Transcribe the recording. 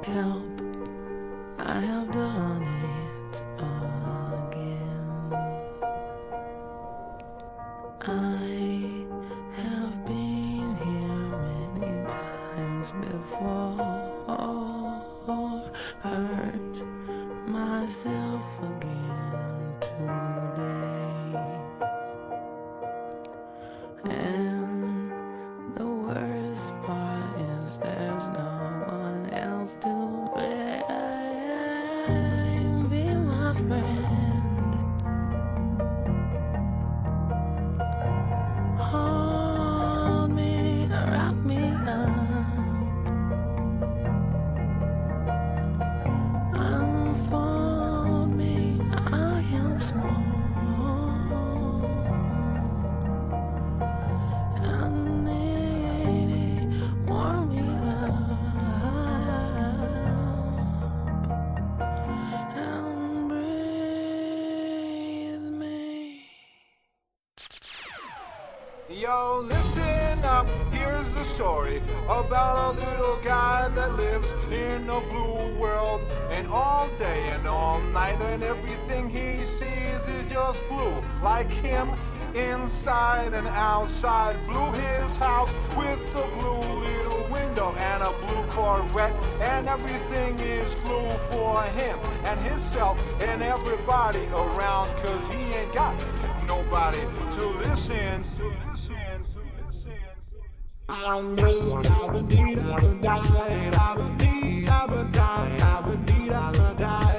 Help, I have done it again. I have been here many times before, hurt myself again today. And the worst part is there's no one else to blame. Be my friend, hold me, wrap me up, unfold me, I am small. Yo, listen up, here's the story about a little guy that lives in a blue world. And all day and all night and everything he sees is just blue. Like him, inside and outside. Blue his house with a blue little window and a blue Corvette. And everything is blue for him and himself and everybody around. Cause he ain't got nobody to listen. I